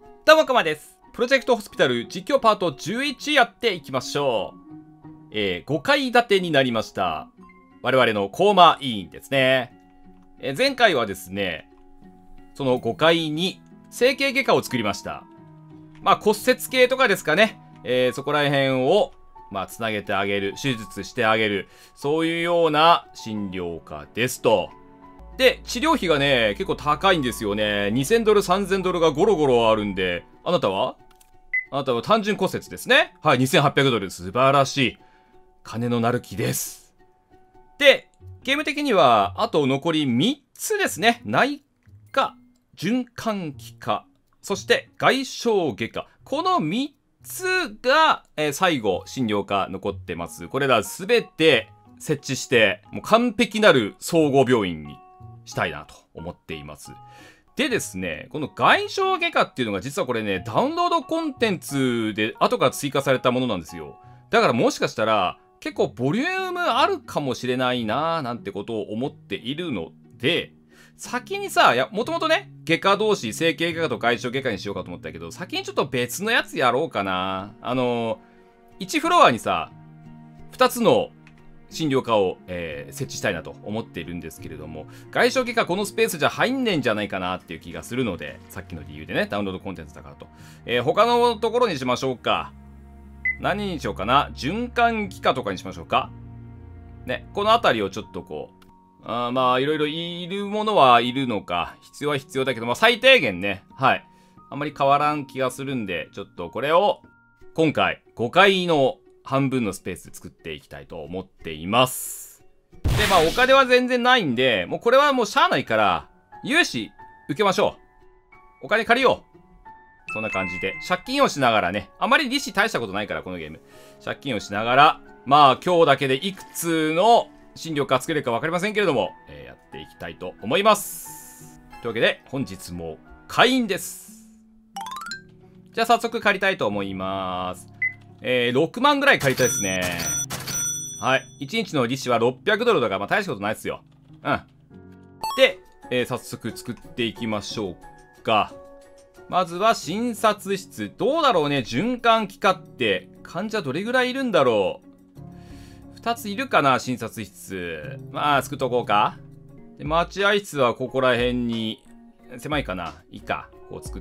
どうも、かまです。プロジェクトホスピタル実況パート11やっていきましょう。5階建てになりました。我々のコーマ委員ですね。前回はですね、その5階に整形外科を作りました。まあ骨折系とかですかね。そこら辺を、つなげてあげる、手術してあげる、そういうような診療科ですと。で、治療費がね、結構高いんですよね。2000ドル、3000ドルがゴロゴロあるんで、あなたは単純骨折ですね。はい、2800ドル。素晴らしい。金のなる木です。で、ゲーム的には、あと残り3つですね。内科、循環器科、そして外傷外科。この3つが、最後、診療科残ってます。これらすべて設置して、もう完璧なる総合病院にしたいなと思っています。でですね、この外傷外科っていうのが実はこれね、ダウンロードコンテンツで後から追加されたものなんですよ。だからもしかしたら結構ボリュームあるかもしれないなーなんてことを思っているので、先にさ、もともとね、外科同士、整形外科と外傷外科にしようかと思ったけど、先にちょっと別のやつやろうかな。1フロアにさ、2つの診療科を、設置したいなと思っているんですけれども、外傷外科このスペースじゃ入んねんじゃないかなっていう気がするので、さっきの理由でね、ダウンロードコンテンツだからと。他のところにしましょうか。何にしようかな。循環器科とかにしましょうか。ね、この辺りをちょっとこう、いろいろいるものはいるのか、必要は必要だけど、最低限ね、はい。あんまり変わらん気がするんで、ちょっとこれを、今回、5階の半分のスペース作っていきたいと思っています。で、お金は全然ないんで、もうこれはもうしゃあないから、融資受けましょう。お金借りよう。そんな感じで、借金をしながらね、あまり利子大したことないから、このゲーム。借金をしながら、今日だけでいくつの診療科作れるか分かりませんけれども、やっていきたいと思います。というわけで、本日も開院です。じゃあ早速借りたいと思います。6万ぐらい借りたいですね。はい。1日の利子は600ドルだから、大したことないですよ。うん。で、早速作っていきましょうか。まずは診察室。どうだろうね。循環器科って、患者どれぐらいいるんだろう。2ついるかな、診察室。作っとこうか。で、待合室はここら辺に、狭いかな。いいか。こう作って、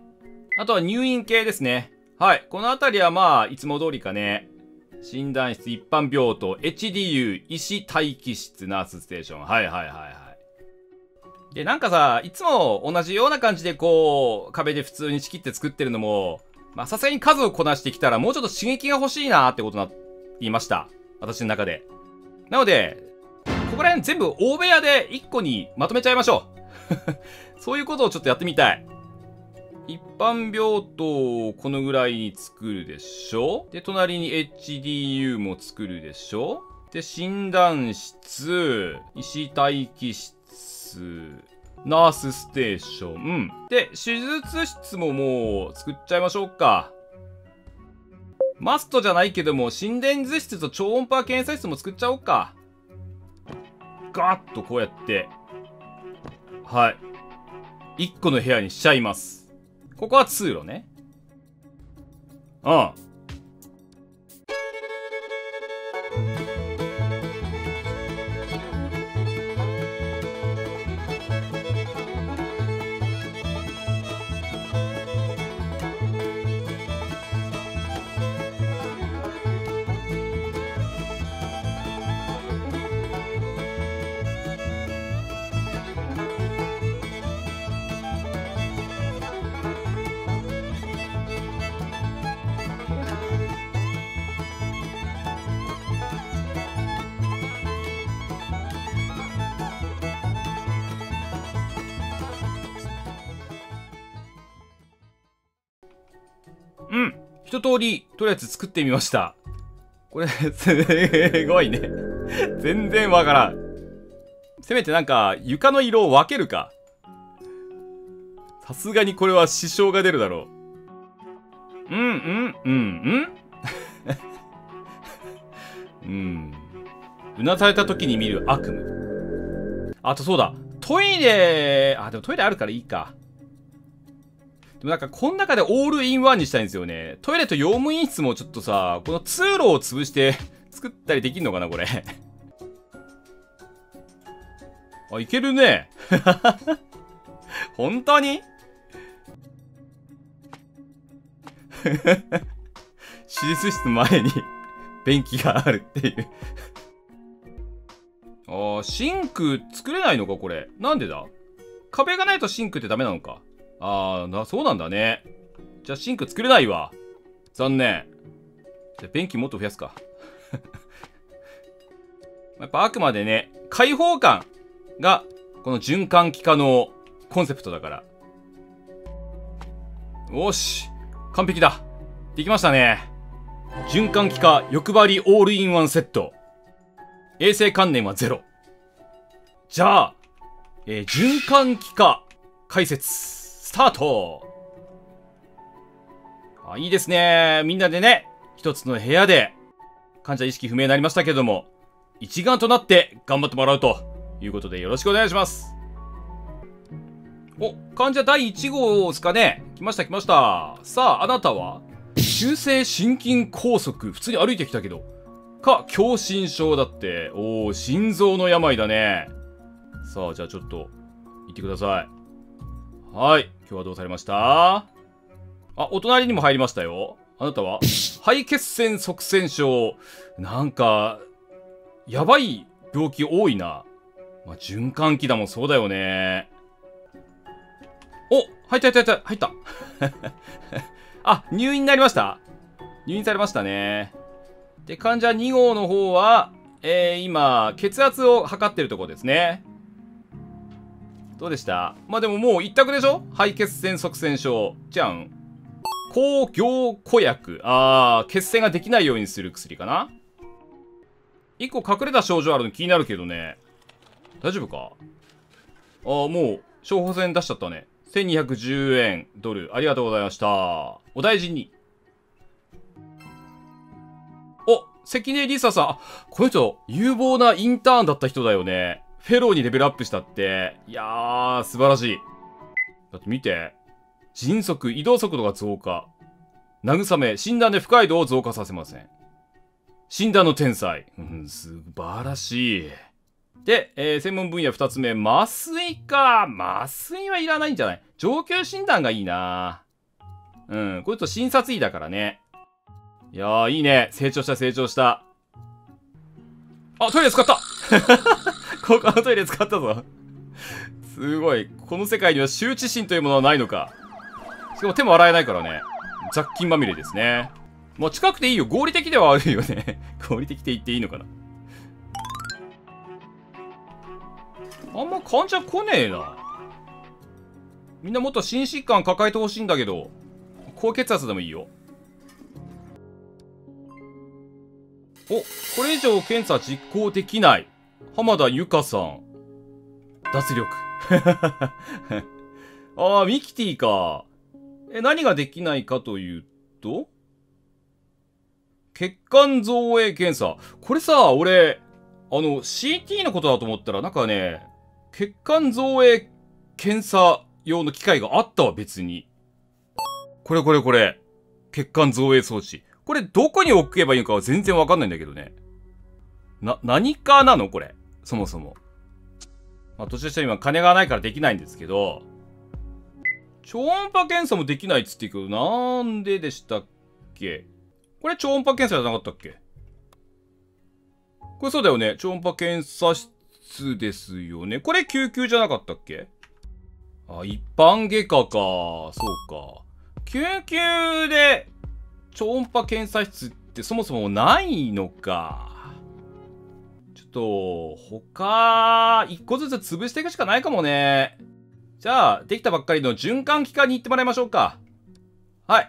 あとは入院系ですね。はい。この辺りはいつも通りかね。診断室、一般病棟、HDU、医師待機室、ナースステーション。はい。で、なんかさ、いつも同じような感じでこう、壁で普通に仕切って作ってるのも、さすがに数をこなしてきたらもうちょっと刺激が欲しいなってことに言いました。私の中で。なので、ここら辺全部大部屋で1個にまとめちゃいましょう。そういうことをちょっとやってみたい。一般病棟をこのぐらいに作るでしょ。で、隣に HDU も作るでしょ。で、診断室、医師待機室、ナースステーション。で、手術室ももう作っちゃいましょうか。マストじゃないけども、心電図室と超音波検査室も作っちゃおうか。ガーッとこうやって、はい。1個の部屋にしちゃいます。ここは通路ね。一通り、とりあえず作ってみました。これ、すごいね。全然わからん。せめてなんか、床の色を分けるか。さすがにこれは支障が出るだろう。うなされた時に見る悪夢。あとそうだ。トイレ、でもトイレあるからいいか。 でもなんか、この中でオールインワンにしたいんですよね。トイレと用務員室もちょっとさ、この通路を潰して作ったりできんのかな、これ。あ、いけるね。本当に手術室前に便器があるっていうああ、シンク作れないのか、これ。なんでだ？壁がないとシンクってダメなのか。ああ、そうなんだね。じゃあシンク作れないわ。残念。じゃあ便器もっと増やすか。やっぱあくまでね、開放感がこの循環器化のコンセプトだから。よし、完璧だ。できましたね。循環器化欲張りオールインワンセット。衛生観念はゼロ。じゃあ、循環器化解説スタート。いいですね。みんなでね、一つの部屋で患者意識不明になりましたけども、一丸となって頑張ってもらうということでよろしくお願いします。お、患者第1号ですかね。来ました来ました。さあ、あなたは急性心筋梗塞。普通に歩いてきたけど。か、狭心症だって。おー、心臓の病だね。さあ、じゃあちょっと、行ってください。はい。今日はどうされました？あ、お隣にも入りましたよ。あなたは肺血栓塞栓症。なんか、やばい病気多いな。まあ、循環器だもんそうだよね。お、入った。あ、入院になりました？入院されましたね。で、患者2号の方は、今、血圧を測ってるところですね。どうでした？まあ、でももう一択でしょ？肺血栓塞栓症。じゃん。抗凝固薬。血栓ができないようにする薬かな？一個隠れた症状あるの気になるけどね。大丈夫か？もう、処方箋出しちゃったね。1210円ドル。ありがとうございました。お大事に。お、関根梨沙さん。あ、この人、有望なインターンだった人だよね。フェローにレベルアップしたって。いやー、素晴らしい。だって見て。迅速、移動速度が増加。慰め、診断で不快度を増加させません。診断の天才。素晴らしい。で、専門分野2つ目、麻酔か。麻酔はいらないんじゃない？上級診断がいいな。これと診察医だからね。いやー、いいね。成長した。あ、トイレ使ったここのトイレ使ったぞ。すごい。この世界には羞恥心というものはないのか。しかも手も洗えないからね。雑菌まみれですね。まあ、近くていいよ。合理的ではあるよね。合理的って言っていいのかな。あんま患者来ねえな。みんなもっと心疾患抱えてほしいんだけど、高血圧でもいいよ。お、これ以上検査実行できない。浜田由香さん。脱力。ミキティか。何ができないかというと、血管造影検査。これさ、俺、CT のことだと思ったら、なんかね、血管造影検査用の機械があったわ、別に。これ。血管造影装置。これ、どこに置けばいいのかは全然わかんないんだけどね。何かなのこれ。そもそも。まあ、途中として今、金がないからできないんですけど、超音波検査もできないっつって言うけど、なんででしたっけ？これ超音波検査じゃなかったっけ？これそうだよね。超音波検査室ですよね。これ救急じゃなかったっけ？一般外科か。そうか。救急で超音波検査室ってそもそもないのか。ちょっと、他、一個ずつ潰していくしかないかもね。じゃあ、できたばっかりの循環器科に行ってもらいましょうか。はい。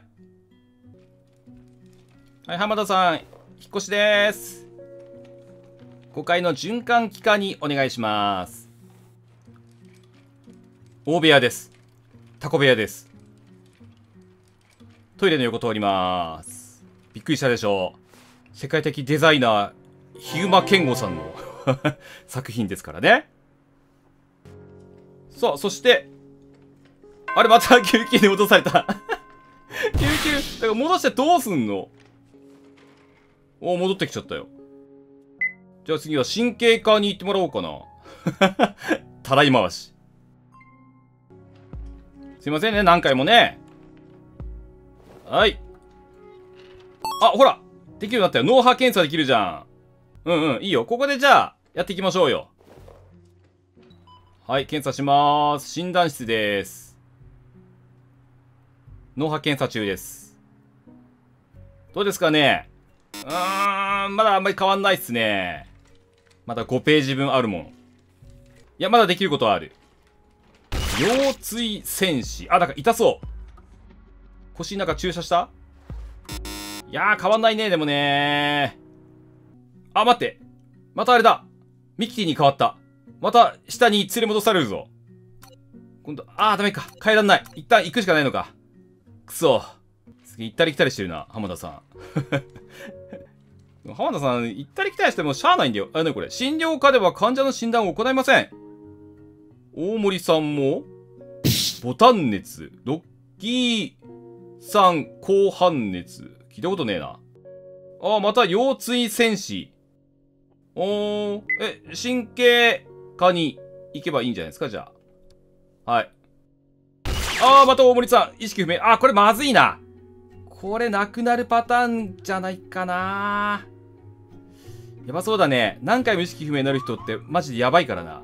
はい、浜田さん、引っ越しです。5階の循環器科にお願いします。大部屋です。タコ部屋です。トイレの横通ります。びっくりしたでしょう。世界的デザイナー、ヒグマ健吾さんの作品ですからね。さあ、そして、 あれ、また救急に戻された。救急、だから戻してどうすんの？お、戻ってきちゃったよ。じゃあ次は神経科に行ってもらおうかな。たらい回し。すいませんね、何回もね。はい。あ、ほらできるようになったよ。脳波検査できるじゃん。うんうん、いいよ。ここでじゃあ、やっていきましょうよ。はい、検査しまーす。診断室です。脳波検査中です。どうですかね？まだあんまり変わんないっすね。まだ5ページ分あるもん。いや、まだできることはある。腰椎戦士。あ、なんか痛そう。腰になんか注射した？いやー、変わんないね、でもねー。あ、待って。またあれだ。ミキティに変わった。また下に連れ戻されるぞ。今度、ダメか。帰らんない。一旦行くしかないのか。くそ。すげえ行ったり来たりしてるな、浜田さん。浜田さん、行ったり来たりしてもしゃあないんだよ。これ。診療科では患者の診断を行いません。大森さんも、ボタン熱、ロッキーさん高反熱。聞いたことねえな。また腰椎戦士。神経科に行けばいいんじゃないですか、じゃあ。はい。また大森さん、意識不明。これまずいな。これなくなるパターンじゃないかな。やばそうだね。何回も意識不明になる人ってマジでやばいからな。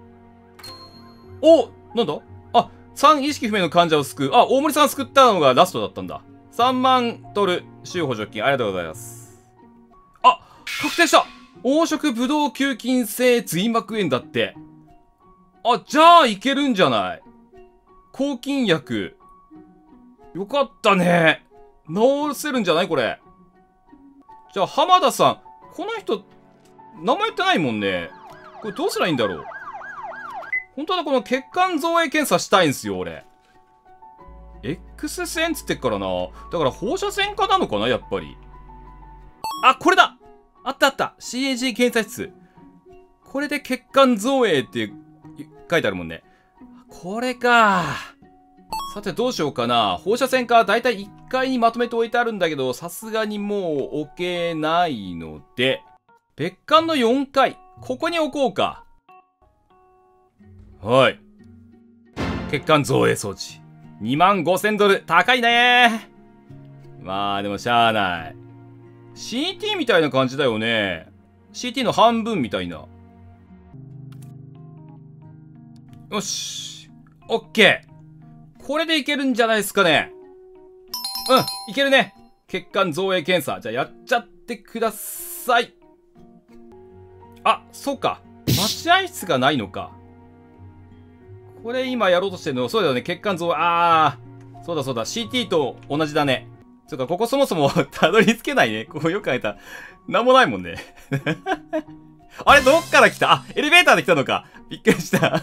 なんだ3意識不明の患者を救う。大森さん救ったのがラストだったんだ。3万ドル、収補助金、ありがとうございます。確定した。黄色ブドウ球菌性髄膜炎だって。じゃあいけるんじゃない？抗菌薬。よかったね。治せるんじゃないこれ。じゃあ、浜田さん。この人、名前言ってないもんね。これどうすりゃいいんだろう。本当はこの血管造影検査したいんすよ、俺。X 線つってっからな。だから放射線科なのかな、やっぱり。これだ！あったあった。CAG 検査室。これで血管造影って書いてあるもんね。これか。さてどうしようかな。放射線科だいたい1階にまとめて置いてあるんだけど、さすがにもう置けないので、別館の4階。ここに置こうか。はい。血管造影装置。25,000ドル。高いねー。まあでもしゃあない。CT みたいな感じだよね。CT の半分みたいな。よし。オッケー。これでいけるんじゃないですかね。いけるね。血管造影検査。じゃあやっちゃってください。そうか。待合室がないのか。これ今やろうとしてるの、そうだよね。血管造影、そうだそうだ。CT と同じだね。つうか、ここそもそもたどり着けないね。ここよく考えたら。なんもないもんね。あれ、どっから来た？エレベーターで来たのか。びっくりした。じゃ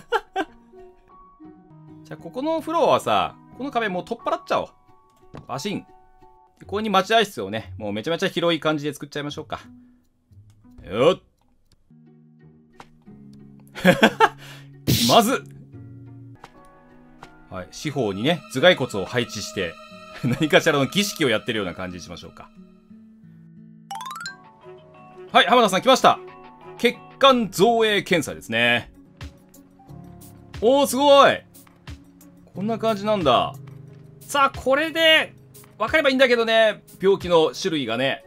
あ、ここのフロアはさ、この壁もう取っ払っちゃおう。バシン。ここに待合室をね、もうめちゃめちゃ広い感じで作っちゃいましょうか。よっ。まず、はい、四方にね、頭蓋骨を配置して、何かしらの儀式をやってるような感じにしましょうか。はい、浜田さん来ました。血管造影検査ですね。すごい。こんな感じなんだ。さあ、これで、分かればいいんだけどね。病気の種類がね。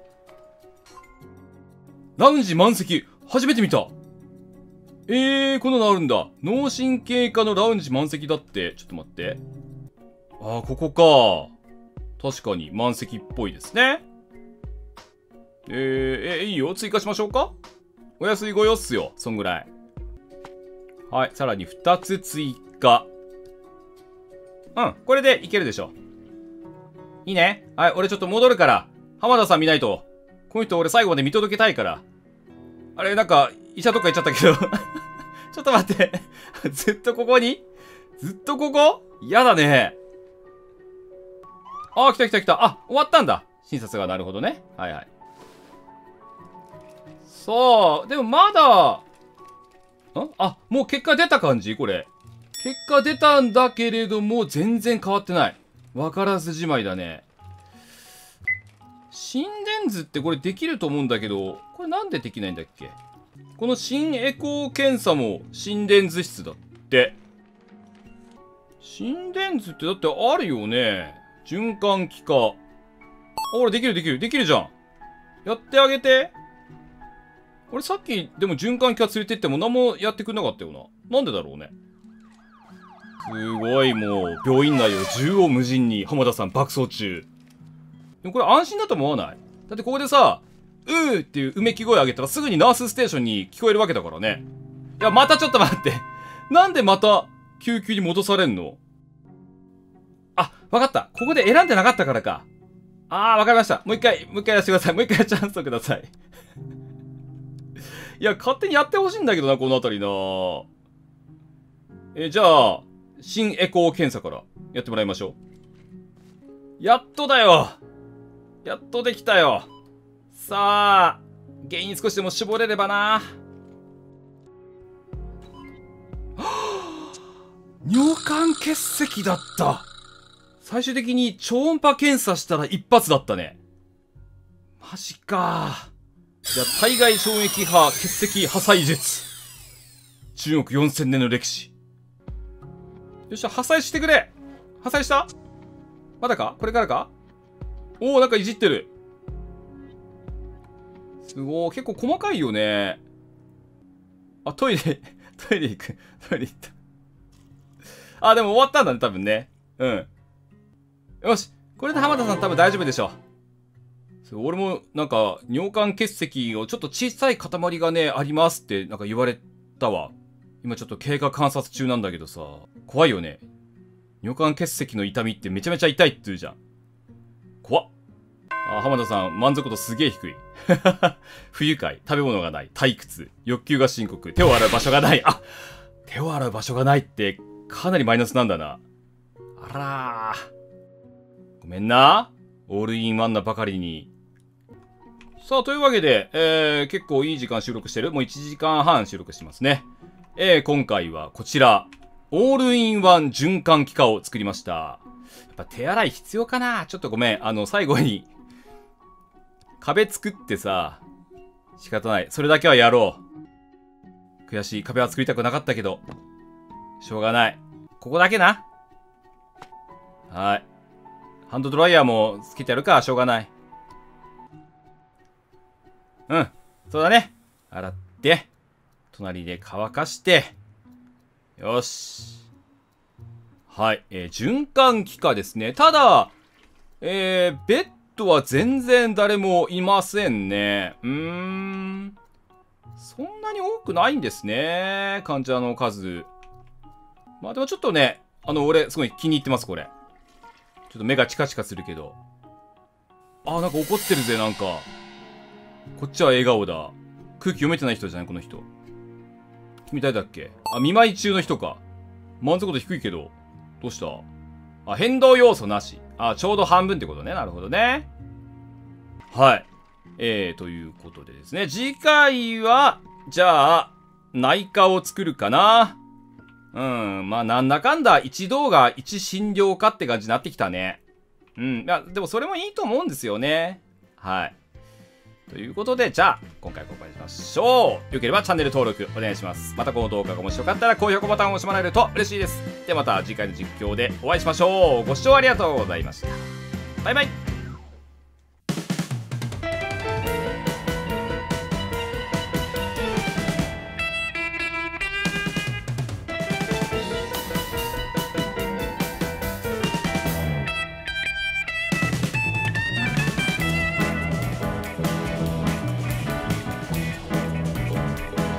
ラウンジ満席。初めて見た。こんなのあるんだ。脳神経科のラウンジ満席だって。ちょっと待って。ここか。確かに満席っぽいですね。いいよ。追加しましょうか。お安いごよっすよ。そんぐらい。はい。さらに2つ追加。これでいけるでしょ。いいね。はい。俺ちょっと戻るから。浜田さん見ないと。この人俺最後まで見届けたいから。あれ、なんか、医者とか行っちゃったけど。ちょっと待って。ずっとここに？ずっとここ？やだね。来た来た来た。終わったんだ。診察が。なるほどね。はいはい。さあ、でもまだ、もう結果出た感じこれ。 結果出たんだけれども、全然変わってない。わからずじまいだね。心電図ってこれできると思うんだけど、これなんでできないんだっけ？この心エコー検査も心電図室だって。心電図ってだってあるよね。循環器科。あ、ほら、できるじゃん。やってあげて。俺さっき、でも循環器科連れてっても何もやってくんなかったよな。なんでだろうね。すごい、もう、病院内を縦横無尽に浜田さん爆走中。でもこれ安心だと思わない？だってここでさ、うーっていううめき声上げたらすぐにナースステーションに聞こえるわけだからね。いや、またちょっと待って。なんでまた救急に戻されんの？あ、わかった。ここで選んでなかったからか。あー、わかりました。もう一回やらせてください。もう一回チャンスをください。いや、勝手にやってほしいんだけどな、このあたりな。じゃあ、心エコー検査からやってもらいましょう。やっとだよ。やっとできたよ。さあ、原因少しでも絞れればな。尿管結石だった。最終的に超音波検査したら一発だったね。マジか。じゃあ、体外衝撃波結石破砕術。中国4000年の歴史。よっしゃ、破砕してくれ。破砕した？まだか？これからか？おー、なんかいじってる。すごー、結構細かいよね。あ、トイレ行く。トイレ行った。あ、でも終わったんだね、多分ね。うん。よし。これで浜田さん多分大丈夫でしょう。俺もなんか尿管結石をちょっと小さい塊がね、ありますってなんか言われたわ。今ちょっと経過観察中なんだけどさ。怖いよね。尿管結石の痛みってめちゃめちゃ痛いって言うじゃん。怖っ。あ、浜田さん満足度すげえ低い。不愉快。食べ物がない。退屈。欲求が深刻。手を洗う場所がない。あ、手を洗う場所がないってかなりマイナスなんだな。あらー。ごめんな。オールインワンなばかりに。さあ、というわけで、結構いい時間収録してる。もう1時間半収録してますね。今回はこちら。オールインワン循環器科を作りました。やっぱ手洗い必要かな？ちょっとごめん。最後に、壁作ってさ、仕方ない。それだけはやろう。悔しい。壁は作りたくなかったけど、しょうがない。ここだけな。はい。ハンドドライヤーもつけてやるか、しょうがない。うん。そうだね。洗って、隣で乾かして、よし。はい。循環器科ですね。ただ、ベッドは全然誰もいませんね。そんなに多くないんですね。患者の数。まあでもちょっとね、俺、すごい気に入ってます、これ。ちょっと目がチカチカするけど。あ、なんか怒ってるぜ、なんか。こっちは笑顔だ。空気読めてない人じゃない、この人。君誰だっけ？あ、見舞い中の人か。満足度低いけど。どうした？あ、変動要素なし。あ、ちょうど半分ってことね。なるほどね。はい。ということでですね。次回は、じゃあ、内科を作るかな。まあ、なんだかんだ、一動画、一診療科って感じになってきたね。いや、でもそれもいいと思うんですよね。はい。ということで、じゃあ、今回はここまでしましょう。よければチャンネル登録お願いします。またこの動画が面白かったら高評価ボタンを押してもらえると嬉しいです。ではまた次回の実況でお会いしましょう。ご視聴ありがとうございました。バイバイ。